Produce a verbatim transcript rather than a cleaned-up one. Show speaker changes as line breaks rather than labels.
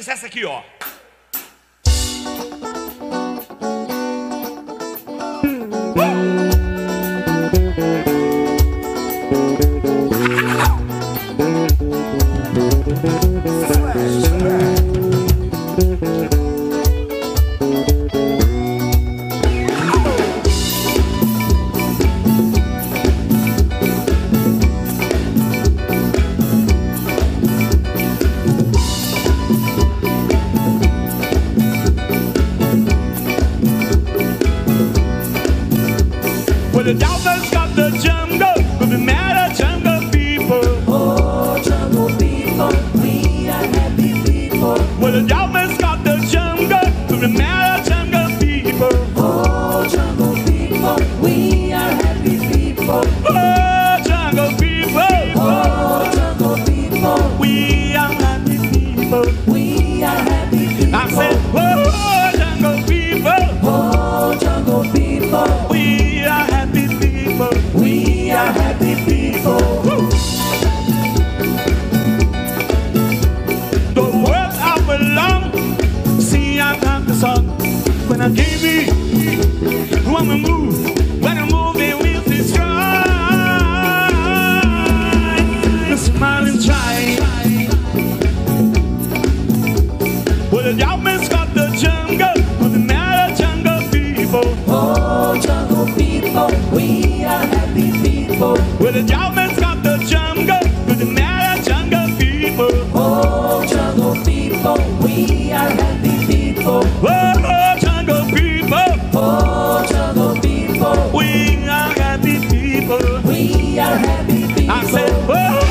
sucesso aqui, ó. Well, the dolphins got the jungle, but we mad at jungle people.
Oh, jungle people, we are happy people.
Well, the dolphins got the jungle, but we mad at jungle people.
Oh, jungle people, we are happy people.
Oh, jungle people.
Oh, jungle people,
We are happy people.
we are happy people.
I said, oh, jungle people.
Oh, jungle people,
We are happy people.
we are happy people.
Woo. The world I belong. See, I got the song. When I gave it, when we move, when I move, it will be strong. The smiling try. Well, the dolphins got the jungle, but the matter jungle people.
Oh, jungle people, we are happy people.
Well, the dolphins got the jungle, but the matter jungle people.
Oh, jungle people, we are happy people.
Oh, jungle people,
Oh, jungle people,
we are happy people.
we are happy people.
I said, oh,